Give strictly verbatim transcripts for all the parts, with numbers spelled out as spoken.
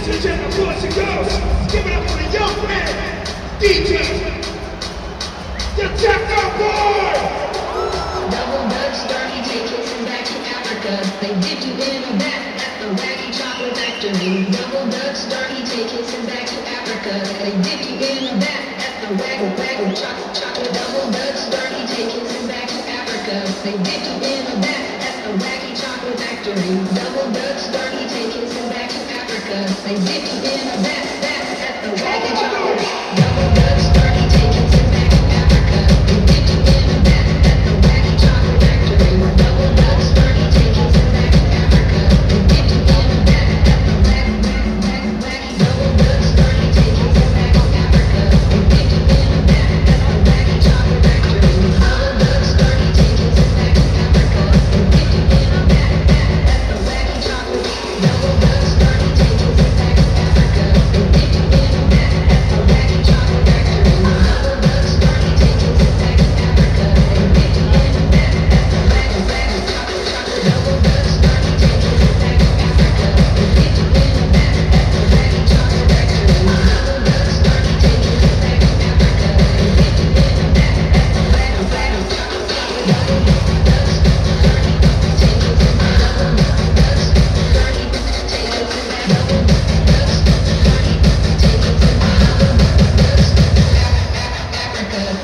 Ladies and gentlemen, boys and girls, give it up for the young man, D J, the Techno Boy! Double Dutch, dirty, take kissing back to Africa. They dip you in a vat at the Wacky Chocolate Factory. Double Dutch, dirty, take kissing back to Africa. They dip you in a vat at the Wacky Wacky Chocolate Chocolate. Double Dutch, dirty, take kissing back to Africa. They dip you in a vat at the Wacky Chocolate Factory. Double Dutch, dirty, take kissing back to Africa. They dip you in a vat vat at the Wacky Chocolate. Double Dutch, dirty, take kissing back to Africa. They dip you in a vat at the Wacky Chocolate Factory. Double Dutch, dirty, take kissing back to Africa. They dip you in a vat at the Wacky Wacky Wacky Wacky. Double Dutch, dirty, take kissing back to Africa. They dip you in a vat at the Wacky Chocolate Factory. Double Dutch, dirty, take kissing back to Africa. They dip you in a vat vat at the Wacky Chocolate. Double Dutch, dirty, take kissing back to Africa. They dip you in a vat at the Wacky Chocolate Factory. Double Dutch, dirty, take kissing back to Africa. They dip you in a vat at the Wacky Wacky Chocolate Chocolate. Double Dutch, dirty, take kissing back to Africa. They dip you in a vat at the Wacky Chocolate Factory. Double Dutch, dirty, take kissing back to Africa. They dip you in a vat at the Wacky Wacky Chocolate Chocolate. Double Dutch, dirty, take kissing back. Double Dutch, dirty, take kissing back. Double Dutch, dirty, take kissing back. Double Dutch, Africa.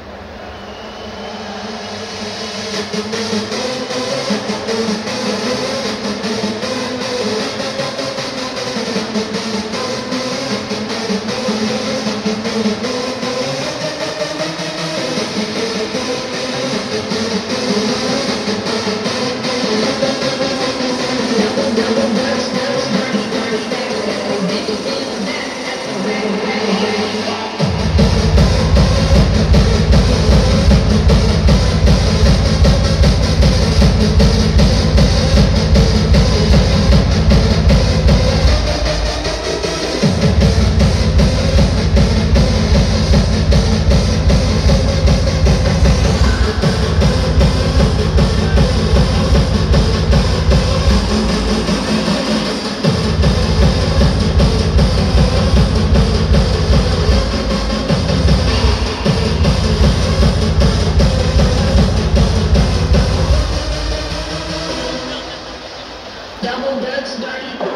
Double double Dutch, Dutch, dirty, dirty, dirty. They dip you in a vat at the Wacky Wacky Wacky. Double Dutch, dirty.